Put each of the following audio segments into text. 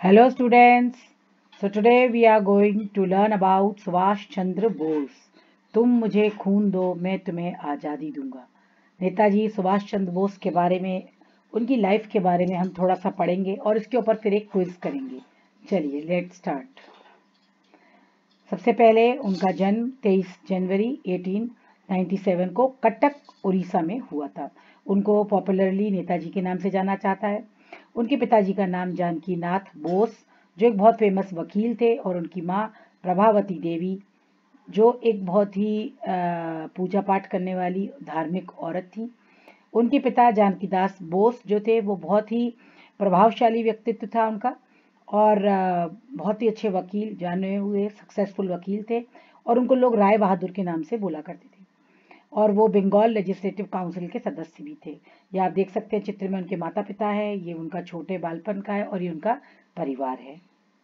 Hello students. So today we are going to learn about Subhash Chandra Bose. तुम मुझे खून दो मैं तुम्हें आज़ादी दूंगा। नेताजी सुभाष चंद्र बोस के बारे में, उनकी लाइफ के बारे में हम थोड़ा सा पढ़ेंगे और इसके ऊपर फिर एक क्विज करेंगे। चलिए लेट्स स्टार्ट। सबसे पहले उनका जन्म 23 जनवरी 1897 को कटक उड़ीसा में हुआ था। उनको पॉपुलरली नेताजी के नाम से जाना जाता है। उनके पिताजी का नाम जानकी नाथ बोस, जो एक बहुत फेमस वकील थे, और उनकी माँ प्रभावती देवी, जो एक बहुत ही पूजा पाठ करने वाली धार्मिक औरत थी। उनके पिता जानकीदास बोस जो थे वो बहुत ही प्रभावशाली व्यक्तित्व था उनका, और बहुत ही अच्छे वकील, जाने हुए सक्सेसफुल वकील थे, और उनको लोग राय बहादुर के नाम से बोला करते थे। और वो बंगाल लेजिस्लेटिव काउंसिल के सदस्य भी थे। ये आप देख सकते हैं चित्र में, उनके माता पिता है, ये उनका छोटे बालपन का है और ये उनका परिवार है।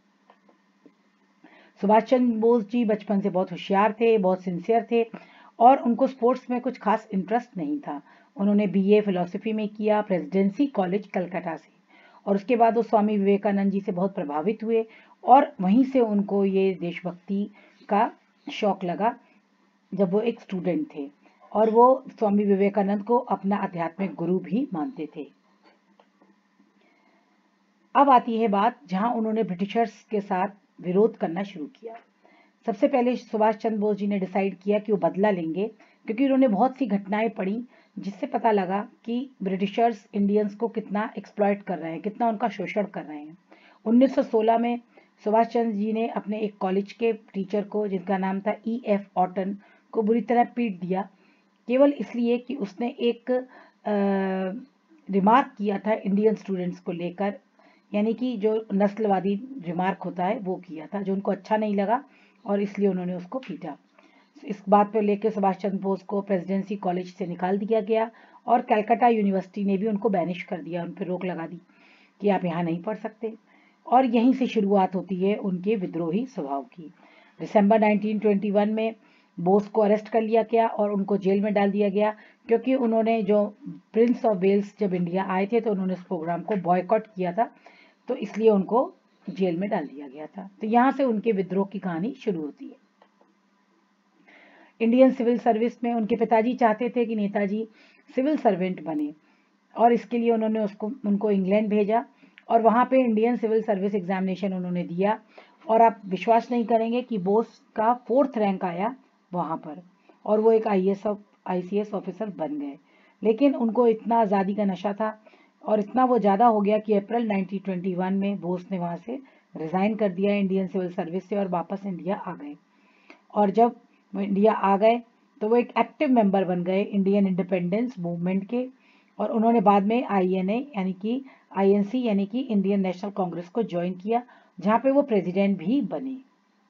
सुभाष चंद्र बोस जी बचपन से बहुत होशियार थे, बहुत सिंसियर थे, और उनको स्पोर्ट्स में कुछ खास इंटरेस्ट नहीं था। उन्होंने बीए फिलोसफी में किया प्रेसिडेंसी कॉलेज कलकत्ता से, और उसके बाद वो स्वामी विवेकानंद जी से बहुत प्रभावित हुए, और वहीं से उनको ये देशभक्ति का शौक लगा जब वो एक स्टूडेंट थे, और वो स्वामी विवेकानंद को अपना आध्यात्मिक गुरु भी मानते थे। अब आती है बात जहां उन्होंने ब्रिटिशर्स के साथ विरोध करना शुरू किया। सबसे पहले सुभाष चंद्र बोस जी ने डिसाइड किया कि वो बदला लेंगे, क्योंकि उन्होंने बहुत सी घटनाएं पढ़ी जिससे पता लगा कि ब्रिटिशर्स इंडियंस को कितना एक्सप्लॉइट कर रहे हैं, कितना उनका शोषण कर रहे हैं। 1916 में सुभाष चंद्र जी ने अपने एक कॉलेज के टीचर को, जिनका नाम था E.F. ऑटन, को बुरी तरह पीट दिया, केवल इसलिए कि उसने एक रिमार्क किया था इंडियन स्टूडेंट्स को लेकर, यानी कि जो नस्लवादी रिमार्क होता है वो किया था, जो उनको अच्छा नहीं लगा, और इसलिए उन्होंने उसको पीटा। इस बात पर लेकर सुभाष चंद्र बोस को प्रेसिडेंसी कॉलेज से निकाल दिया गया, और कलकत्ता यूनिवर्सिटी ने भी उनको बैनिश कर दिया, उन पर रोक लगा दी कि आप यहाँ नहीं पढ़ सकते। और यहीं से शुरुआत होती है उनके विद्रोही स्वभाव की। दिसंबर 1921 में बोस को अरेस्ट कर लिया गया और उनको जेल में डाल दिया गया, क्योंकि उन्होंने, जो प्रिंस ऑफ वेल्स जब इंडिया आए थे तो उन्होंने इस प्रोग्राम को बॉयकॉट किया था, तो इसलिए उनको जेल में डाल दिया गया था। तो यहाँ से उनके विद्रोह की कहानी शुरू होती है। इंडियन सिविल सर्विस में उनके पिताजी चाहते थे कि नेताजी सिविल सर्वेंट बने, और इसके लिए उन्होंने उनको इंग्लैंड भेजा, और वहाँ पे इंडियन सिविल सर्विस एग्जामिनेशन उन्होंने दिया, और आप विश्वास नहीं करेंगे कि बोस का 4th रैंक आया वहाँ पर, और वो एक ICS ऑफिसर बन गए। लेकिन उनको इतना आज़ादी का नशा था, और इतना वो ज़्यादा हो गया कि अप्रैल 1921 में बोस ने वहाँ से रिज़ाइन कर दिया इंडियन सिविल सर्विस से, और वापस इंडिया आ गए। और जब वो इंडिया आ गए तो वो एक एक्टिव मेंबर बन गए इंडियन इंडिपेंडेंस मूवमेंट के, और उन्होंने बाद में INC यानी कि इंडियन नेशनल कांग्रेस को ज्वाइन किया, जहाँ पे वो प्रेसिडेंट भी बने।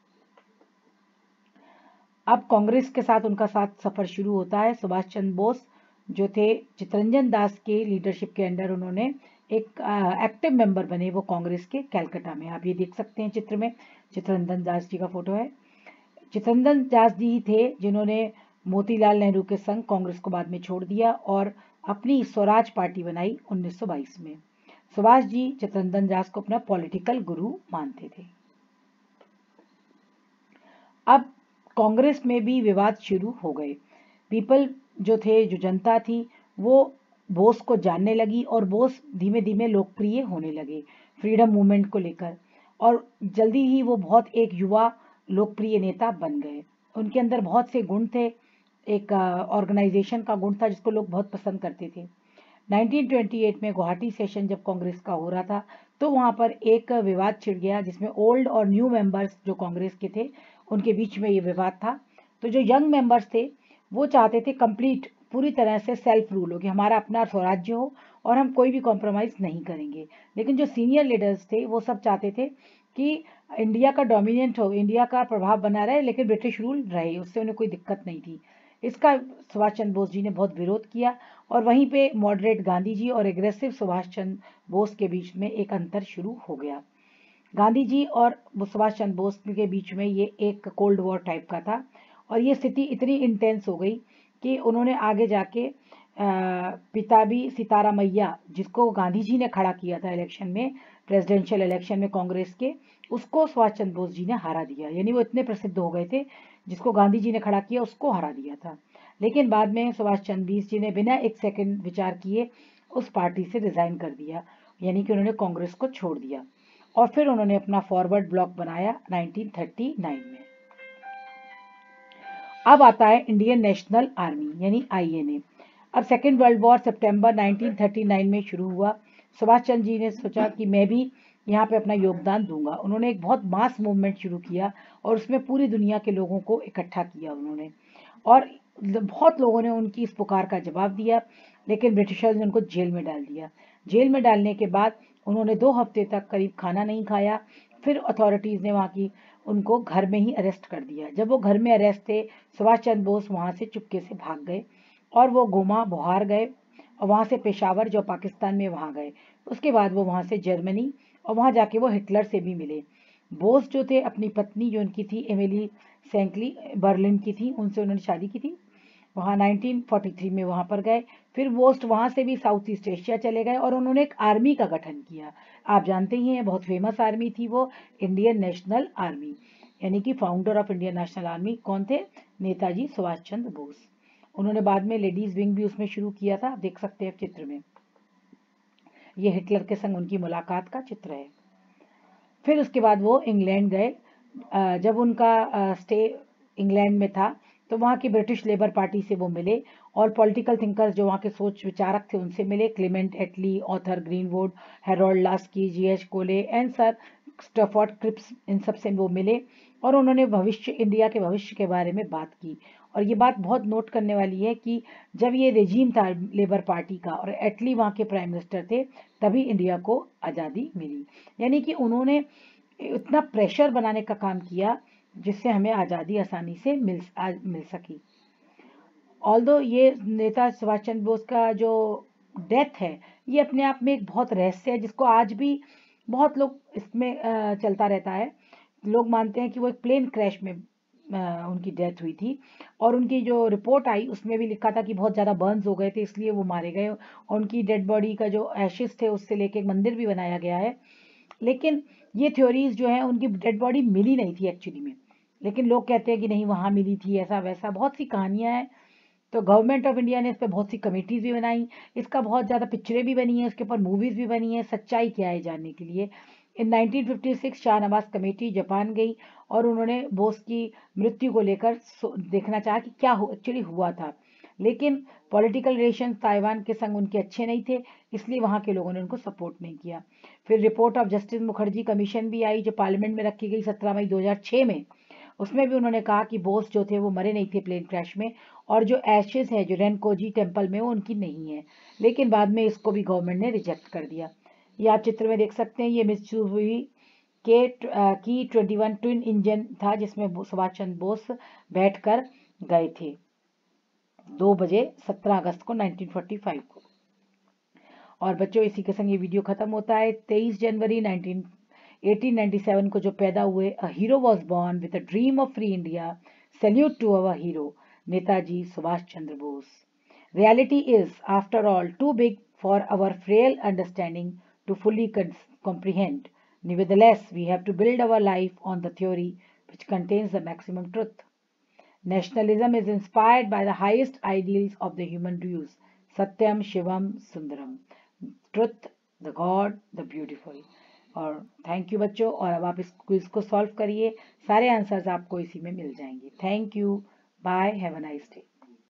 अब कांग्रेस के साथ उनका साथ सफर शुरू होता है। सुभाष चंद्र बोस जो थे, चित्तरंजन दास के लीडरशिप के अंडर उन्होंने एक एक्टिव मेंबर बने वो कांग्रेस के, कलकत्ता में। आप ये देख सकते हैं चित्र में, चित्तरंजन दास जी का फोटो है। चित्तरंजन दास जी ही थे जिन्होंने मोतीलाल नेहरू के संग कांग्रेस को बाद में छोड़ दिया और अपनी स्वराज पार्टी बनाई 1922 में। सुभाष जी चित्तरंजन दास को अपना पॉलिटिकल गुरु मानते थे। अब कांग्रेस में भी विवाद शुरू हो गए। पीपल जो थे, जो जनता थी, वो बोस को जानने लगी, और बोस धीमे धीमे लोकप्रिय होने लगे फ्रीडम मूवमेंट को लेकर, और जल्दी ही वो बहुत एक युवा लोकप्रिय नेता बन गए। उनके अंदर बहुत से गुण थे। एक ऑर्गेनाइजेशन का गुण था जिसको लोग बहुत पसंद करते थे। 1928 में गुवाहाटी सेशन जब कांग्रेस का हो रहा था, तो वहाँ पर एक विवाद छिड़ गया, जिसमें ओल्ड और न्यू मेंबर्स जो कांग्रेस के थे उनके बीच में ये विवाद था। तो जो यंग मेंबर्स थे वो चाहते थे कंप्लीट, पूरी तरह से सेल्फ रूल हो, कि हमारा अपना स्वराज्य हो और हम कोई भी कॉम्प्रोमाइज़ नहीं करेंगे। लेकिन जो सीनियर लीडर्स थे वो सब चाहते थे कि इंडिया का डोमिनेंट हो, इंडिया का प्रभाव बना रहे, लेकिन ब्रिटिश रूल रहे, उससे उन्हें कोई दिक्कत नहीं थी। इसका सुभाष चंद्र बोस जी ने बहुत विरोध किया, और वहीं पे मॉडरेट गांधी जी और एग्रेसिव सुभाष चंद्र बोस के बीच में एक अंतर शुरू हो गया। गांधी जी और सुभाष चंद्र बोस के बीच में ये एक कोल्ड वॉर टाइप का था, और ये स्थिति इतनी इंटेंस हो गई कि उन्होंने आगे जाके पिताबी सितारामैया, जिसको गांधी जी ने खड़ा किया था इलेक्शन में, प्रेसिडेंशियल इलेक्शन में कांग्रेस के, उसको सुभाष चंद्र बोस जी ने हरा दिया। यानी वो इतने प्रसिद्ध हो गए थे, जिसको गांधी जी ने खड़ा किया उसको हरा दिया था। लेकिन बाद में सुभाष चंद्र बोस जी ने बिना एक सेकंड विचार किए उस पार्टी से रिजाइन कर दिया, यानी कि उन्होंने कांग्रेस को छोड़ दिया और फिर उन्होंने अपना फॉरवर्ड ब्लॉक बनाया 1939 में। अब आता है इंडियन नेशनल आर्मी यानी INA। अब सेकेंड वर्ल्ड वॉर सितंबर 1939 में शुरू हुआ। सुभाष चंद्र जी ने सोचा कि मैं भी यहाँ पे अपना योगदान दूंगा। उन्होंने एक बहुत मास मूवमेंट शुरू किया और उसमें पूरी दुनिया के लोगों को इकट्ठा किया उन्होंने, और बहुत लोगों ने उनकी इस पुकार का जवाब दिया, लेकिन ब्रिटिशर्स ने उनको जेल में डाल दिया। जेल में डालने के बाद उन्होंने 2 हफ्ते तक करीब खाना नहीं खाया। फिर अथॉरिटीज़ ने वहाँ की उनको घर में ही अरेस्ट कर दिया। जब वो घर में अरेस्ट थे, सुभाष चंद्र बोस वहाँ से चुपके से भाग गए और वो गोमा बोहार गए और वहाँ से पेशावर जो पाकिस्तान में वहाँ गए। उसके बाद वो वहाँ से जर्मनी और वहाँ जाके वो हिटलर से भी मिले। बोस जो थे अपनी पत्नी जो उनकी थी एमिली सेंकली बर्लिन की थी, उनसे उन्होंने शादी की थी। वहाँ 1943 में वहाँ पर गए। फिर बोस वहाँ से भी साउथ ईस्ट एशिया चले गए और उन्होंने एक आर्मी का गठन किया। आप जानते ही हैं बहुत फेमस आर्मी थी वो, इंडियन नेशनल आर्मी। यानी कि founder of Indian National Army कौन थे? नेताजी सुभाष चंद्र बोस। उन्होंने बाद में लेडीज विंग भी उसमें शुरू किया था, आप देख सकते हैं चित्र में। ये हिटलर के संग उनकी मुलाकात का चित्र है। फिर उसके बाद वो इंग्लैंड गए। जब उनका स्टे इंग्लैंड में था तो वहाँ की ब्रिटिश लेबर पार्टी से वो मिले और पॉलिटिकल थिंकर्स जो वहाँ के सोच विचारक थे उनसे मिले। Clement Attlee, Arthur Greenwood, Harold Laski, GH Cole and sir Stafford Cripps, इन सब से वो मिले और उन्होंने भविष्य, इंडिया के भविष्य के बारे में बात की। और ये बात बहुत नोट करने वाली है कि जब ये रेजीम था लेबर पार्टी का और एटली वहाँ के प्राइम मिनिस्टर थे, तभी इंडिया को आज़ादी मिली। यानी कि उन्होंने इतना प्रेशर बनाने का काम किया जिससे हमें आज़ादी आसानी से मिल सकी। ऑल्दो ये नेता सुभाष चंद्र बोस का जो डेथ है ये अपने आप में एक बहुत रहस्य है, जिसको आज भी बहुत लोग इसमें चलता रहता है। लोग मानते हैं कि वो एक प्लेन क्रैश में उनकी डेथ हुई थी और उनकी जो रिपोर्ट आई उसमें भी लिखा था कि बहुत ज़्यादा बर्न्स हो गए थे इसलिए वो मारे गए। और उनकी डेड बॉडी का जो एशेस थे उससे लेके एक मंदिर भी बनाया गया है। लेकिन ये थ्योरीज जो है, उनकी डेड बॉडी मिली नहीं थी एक्चुअली में, लेकिन लोग कहते हैं कि नहीं वहाँ मिली थी, ऐसा वैसा बहुत सी कहानियाँ हैं। तो गवर्नमेंट ऑफ इंडिया ने इस पर बहुत सी कमेटीज भी बनाई, इसका बहुत ज़्यादा पिक्चरें भी बनी हैं, इसके ऊपर मूवीज़ भी बनी है। सच्चाई क्या है जानने के लिए इन 1956 शाहनवाज कमेटी जापान गई और उन्होंने बोस की मृत्यु को लेकर देखना चाहा कि क्या एक्चुअली हुआ था। लेकिन पॉलिटिकल रिलेशन ताइवान के संग उनके अच्छे नहीं थे, इसलिए वहाँ के लोगों ने उनको सपोर्ट नहीं किया। फिर report of justice Mukherjee commission भी आई जो पार्लियामेंट में रखी गई 17 मई 2006 में। उसमें भी उन्होंने कहा कि बोस जो थे वो मरे नहीं थे प्लेन क्रैश में, और जो एशेज है जो रेनकोजी टेम्पल में वो उनकी नहीं है। लेकिन बाद में इसको भी गवर्नमेंट ने रिजेक्ट कर दिया। ये आप चित्र में देख सकते हैं, ये मित्सुबिशी के की 21 ट्विन इंजन था जिसमें सुभाष चंद्र बोस बैठकर गए थे 2 बजे 17 अगस्त को 1945 को। और बच्चों इसी के संग ये वीडियो खत्म होता है। 23 जनवरी 1897 को जो पैदा हुए, a hero was born with a dream of free India, salute to our hero Netaji Subhash Chandra Bose. Reality is, after all, too big for our frail understanding to fully comprehend. Nevertheless, we have to build our life on the theory which contains the maximum truth. Nationalism is inspired by the highest ideals of the human views, Satyam, Shivam, Sundaram. Truth, the God, the beautiful. और thank you बच्चों, और अब आप इस quiz को solve करिए, सारे answers आपको इसी में मिल जाएंगे। Thank you, bye, have a nice day.